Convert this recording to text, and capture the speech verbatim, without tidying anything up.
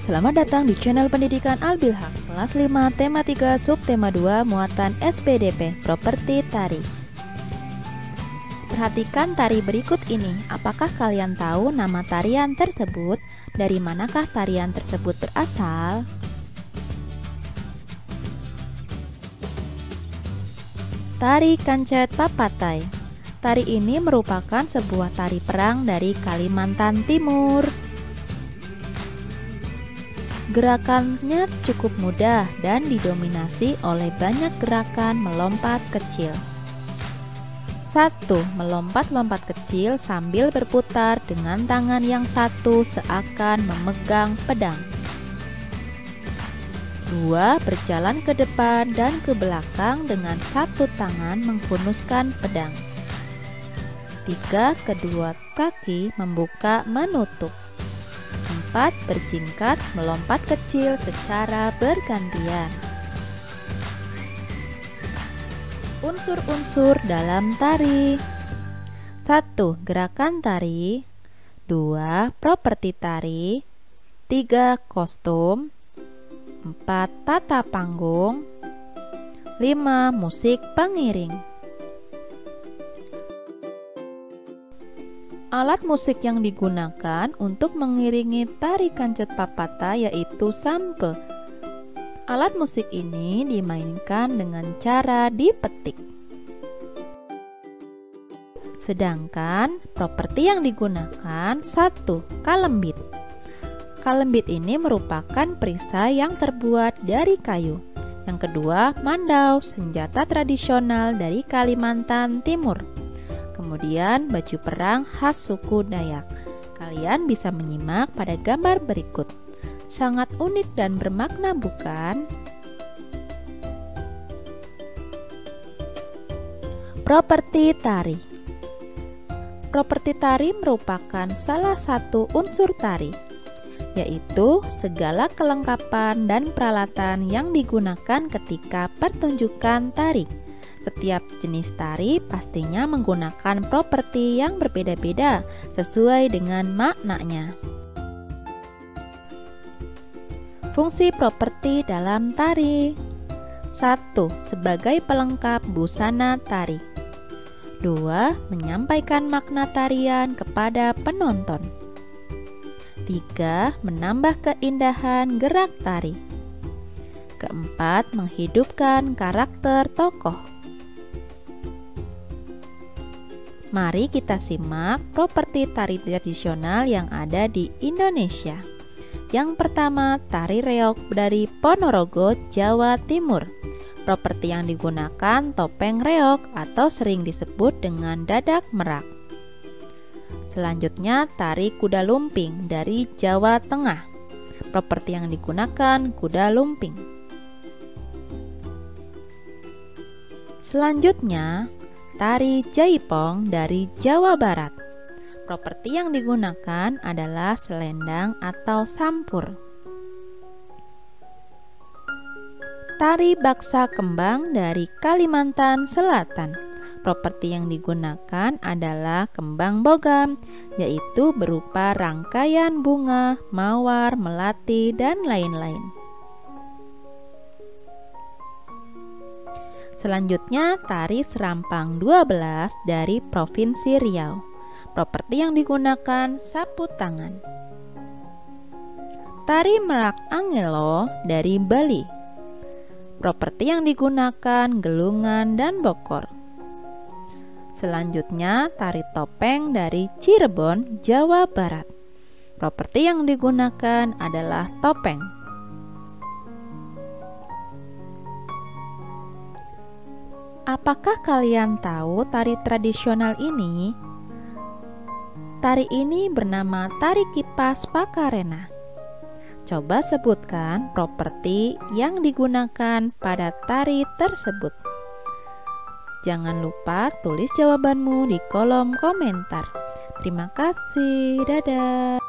Selamat datang di channel pendidikan Al-Bilhaq, kelas lima, tema tiga, subtema dua, muatan S P D P, properti tari. Perhatikan tari berikut ini. Apakah kalian tahu nama tarian tersebut? Dari manakah tarian tersebut berasal? Tari Kancet Papatai. Tari ini merupakan sebuah tari perang dari Kalimantan Timur. Gerakannya cukup mudah dan didominasi oleh banyak gerakan melompat kecil. satu. Melompat-lompat kecil sambil berputar dengan tangan yang satu seakan memegang pedang. dua. Berjalan ke depan dan ke belakang dengan satu tangan menghunuskan pedang. tiga. Kedua kaki membuka menutup. empat. Berjingkat melompat kecil secara bergantian. Unsur-unsur dalam tari. satu. Gerakan tari. dua. Properti tari. tiga. Kostum. empat. Tata panggung. lima. Musik pengiring. Alat musik yang digunakan untuk mengiringi tari Kancet Papatai yaitu sampe. Alat musik ini dimainkan dengan cara dipetik. Sedangkan properti yang digunakan satu. Kalembit. Kalembit ini merupakan perisai yang terbuat dari kayu. Yang kedua, mandau, senjata tradisional dari Kalimantan Timur. Kemudian baju perang khas suku Dayak. Kalian bisa menyimak pada gambar berikut. Sangat unik dan bermakna, bukan? Properti tari. Properti tari merupakan salah satu unsur tari, yaitu segala kelengkapan dan peralatan yang digunakan ketika pertunjukan tari. Setiap jenis tari pastinya menggunakan properti yang berbeda-beda sesuai dengan maknanya. Fungsi properti dalam tari. satu. Sebagai pelengkap busana tari. dua. Menyampaikan makna tarian kepada penonton. tiga. Menambah keindahan gerak tari. keempat. Menghidupkan karakter tokoh. Mari kita simak properti tari tradisional yang ada di Indonesia. Yang pertama, tari reog dari Ponorogo, Jawa Timur. Properti yang digunakan topeng reog atau sering disebut dengan dadak merak. Selanjutnya, tari kuda lumping dari Jawa Tengah. Properti yang digunakan kuda lumping. Selanjutnya, tari jaipong dari Jawa Barat. Properti yang digunakan adalah selendang atau sampur. Tari baksa kembang dari Kalimantan Selatan. Properti yang digunakan adalah kembang bogam, yaitu berupa rangkaian bunga, mawar, melati, dan lain-lain. Selanjutnya, tari serampang dua belas dari Provinsi Riau. Properti yang digunakan sapu tangan. Tari merak angelo dari Bali. Properti yang digunakan gelungan dan bokor. Selanjutnya, tari topeng dari Cirebon, Jawa Barat. Properti yang digunakan adalah topeng. Apakah kalian tahu tari tradisional ini? Tari ini bernama tari kipas Pakarena. Coba sebutkan properti yang digunakan pada tari tersebut. Jangan lupa tulis jawabanmu di kolom komentar. Terima kasih, dadah.